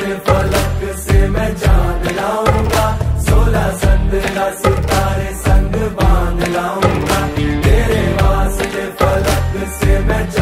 फलक से मैं जान लाऊंगा, 16 संदला सितारे संग बांध लाऊंगा, तेरे वास्ते फलक से मैं